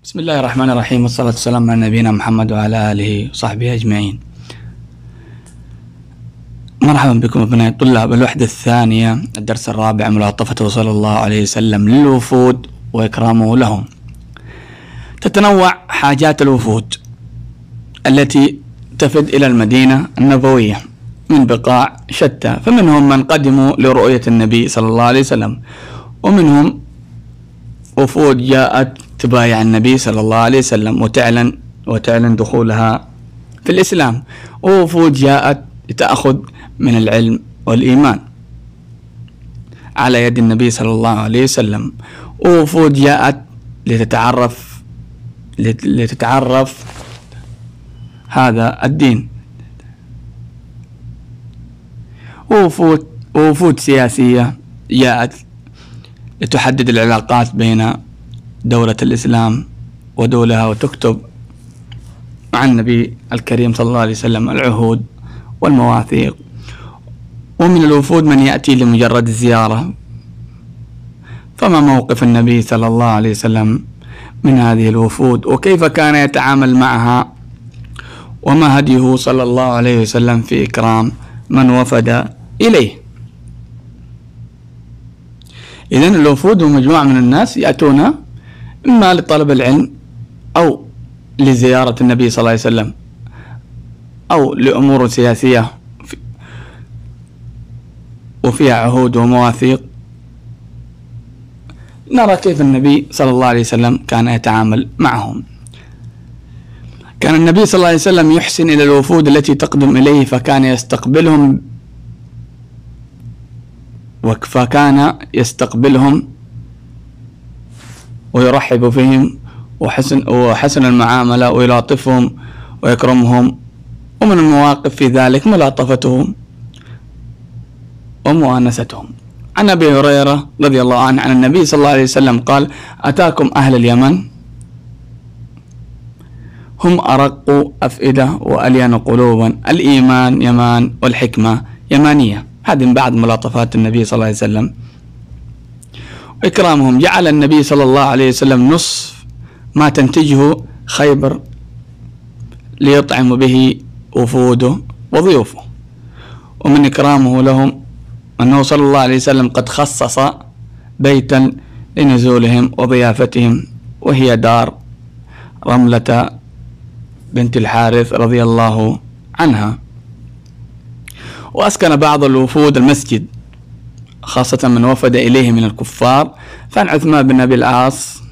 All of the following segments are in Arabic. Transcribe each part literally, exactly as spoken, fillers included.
بسم الله الرحمن الرحيم، والصلاة والسلام على نبينا محمد وعلى آله وصحبه أجمعين. مرحبا بكم أبناء طلاب الوحدة الثانية الدرس الرابع، ملاطفته صلى الله عليه وسلم للوفود وإكرامه لهم. تتنوع حاجات الوفود التي تفد إلى المدينة النبوية من بقاع شتى، فمنهم من قدموا لرؤية النبي صلى الله عليه وسلم، ومنهم وفود جاءت تبايع النبي صلى الله عليه وسلم وتعلن وتعلن دخولها في الإسلام، ووفود جاءت تأخذ من العلم والإيمان على يد النبي صلى الله عليه وسلم، ووفود جاءت لتتعرف لتتعرف هذا الدين، ووفود ووفود سياسية جاءت لتحدد العلاقات بين دولة الإسلام ودولها وتكتب مع النبي الكريم صلى الله عليه وسلم العهود والمواثيق. ومن الوفود من يأتي لمجرد الزيارة، فما موقف النبي صلى الله عليه وسلم من هذه الوفود، وكيف كان يتعامل معها، وما هديه صلى الله عليه وسلم في إكرام من وفد إليه. إذن الوفود هم مجموعة من الناس يأتون إما لطلب العلم أو لزيارة النبي صلى الله عليه وسلم أو لأمور سياسية وفيها عهود ومواثيق. نرى كيف النبي صلى الله عليه وسلم كان يتعامل معهم. كان النبي صلى الله عليه وسلم يحسن إلى الوفود التي تقدم إليه، فكان يستقبلهم فكان يستقبلهم ويرحب فيهم وحسن وحسن المعاملة ويلاطفهم ويكرمهم. ومن المواقف في ذلك ملاطفتهم ومؤانستهم. عن أبي هريرة رضي الله عنه عن النبي صلى الله عليه وسلم قال: أتاكم أهل اليمن هم أرق أفئدة وألين قلوبا، الإيمان يمان والحكمة يمانية. هذه من بعض ملاطفات النبي صلى الله عليه وسلم وإكرامهم. جعل النبي صلى الله عليه وسلم نصف ما تنتجه خيبر ليطعم به وفوده وضيوفه. ومن إكرامه لهم أنه صلى الله عليه وسلم قد خصص بيتا لنزولهم وضيافتهم، وهي دار رملة بنت الحارث رضي الله عنها. وأسكن بعض الوفود المسجد، خاصة من وفد إليه من الكفار. فعن عثمان بن أبي العاص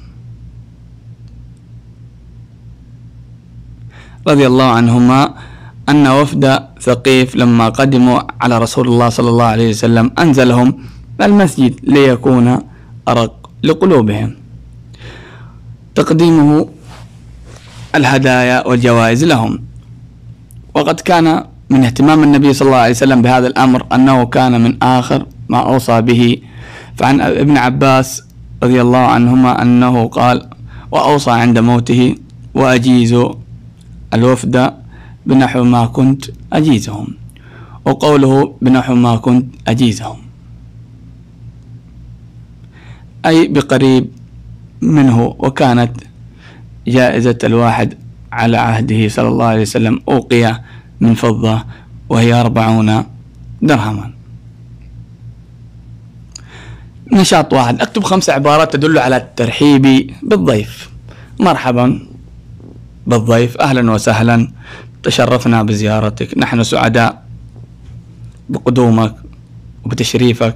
رضي الله عنهما أن وفد ثقيف لما قدموا على رسول الله صلى الله عليه وسلم أنزلهم المسجد ليكون أرق لقلوبهم، تقديمه الهدايا والجوائز لهم. وقد كان من اهتمام النبي صلى الله عليه وسلم بهذا الأمر أنه كان من آخر ما أوصى به. فعن ابن عباس رضي الله عنهما أنه قال: وأوصى عند موته: وأجيز الوفد بنحو ما كنت أجيزهم. وقوله بنحو ما كنت أجيزهم أي بقريب منه. وكانت جائزة الواحد على عهده صلى الله عليه وسلم أوقية من فضة، وهي أربعون درهما. نشاط واحد: اكتب خمس عبارات تدل على الترحيب بالضيف. مرحبا بالضيف، أهلا وسهلا، تشرفنا بزيارتك، نحن سعداء بقدومك وبتشريفك.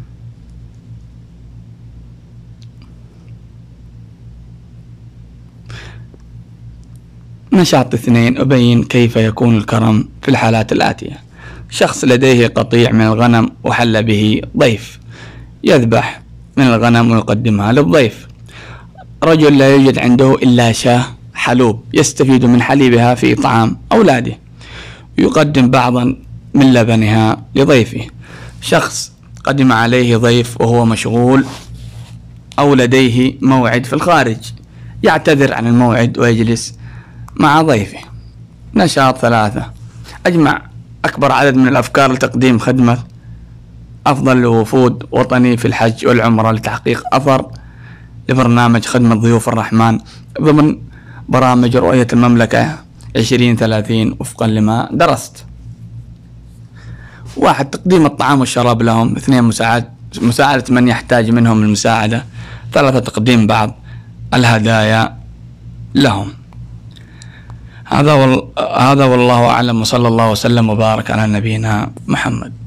نشاط اثنين: أبين كيف يكون الكرم في الحالات الآتية. شخص لديه قطيع من الغنم وحل به ضيف، يذبح من الغنم ويقدمها للضيف. رجل لا يوجد عنده إلا شاة حلوب، يستفيد من حليبها في إطعام أولاده، يقدم بعضا من لبنها لضيفه. شخص قدم عليه ضيف وهو مشغول أو لديه موعد في الخارج، يعتذر عن الموعد ويجلس مع ضيفه. نشاط ثلاثة: أجمع أكبر عدد من الأفكار لتقديم خدمة أفضل لوفود وطني في الحج والعمرة لتحقيق أثر لبرنامج خدمة ضيوف الرحمن ضمن برامج رؤية المملكة عشرين ثلاثين وفقا لما درست. واحد، تقديم الطعام والشراب لهم. اثنين، مساعدة مساعدة من يحتاج منهم المساعدة. ثلاثة، تقديم بعض الهدايا لهم. هذا وال... هذا والله أعلم، وصلى الله وسلم وبارك على نبينا محمد.